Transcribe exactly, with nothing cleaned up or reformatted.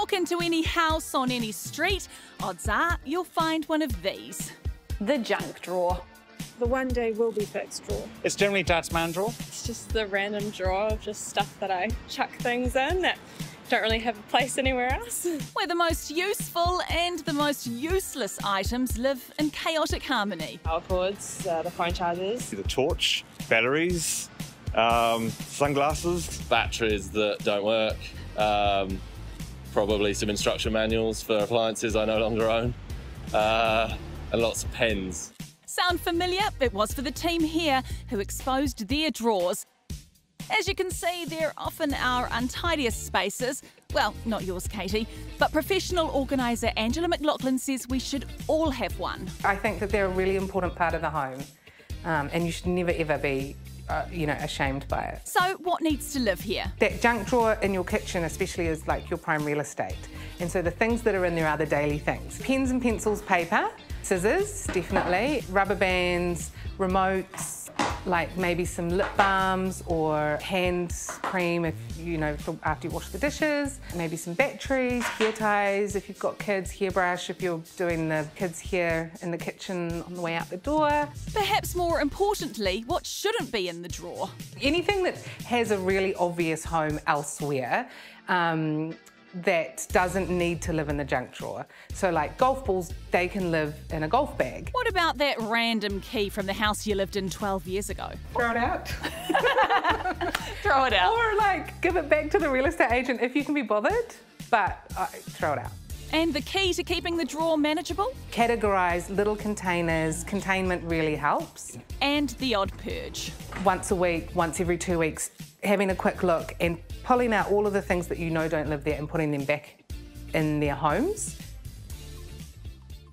Walk into any house on any street, odds are you'll find one of these. The junk drawer. The one day will be fixed drawer. It's generally Dad's man drawer. It's just the random drawer of just stuff that I chuck things in that don't really have a place anywhere else. Where the most useful and the most useless items live in chaotic harmony. Power cords, uh, the phone chargers. The torch, batteries, um, sunglasses. Batteries that don't work. Um, probably some instruction manuals for appliances I no longer own. Uh, and lots of pens. Sound familiar? It was for the team here who exposed their drawers. As you can see, they're often our untidiest spaces. Well, not yours, Katie, but professional organiser Angela McLaughlin says we should all have one. I think that they're a really important part of the home, um, and you should never ever be, uh, you know, ashamed by it. So what needs to live here? That junk drawer in your kitchen especially is like your prime real estate. And so the things that are in there are the daily things. Pens and pencils, paper, scissors, definitely, rubber bands, remotes, like maybe some lip balms or hand cream if, you know, for after you wash the dishes, maybe some batteries, hair ties if you've got kids, hairbrush if you're doing the kids' hair in the kitchen on the way out the door. Perhaps more importantly, what shouldn't be in the drawer? Anything that has a really obvious home elsewhere, um, that doesn't need to live in the junk drawer. So like golf balls, they can live in a golf bag. What about that random key from the house you lived in twelve years ago? Throw it out. Throw it out. Or like give it back to the real estate agent if you can be bothered, but uh, throw it out. And the key to keeping the drawer manageable? Categorise little containers. Containment really helps. And the odd purge. Once a week, once every two weeks, having a quick look and pulling out all of the things that you know don't live there and putting them back in their homes.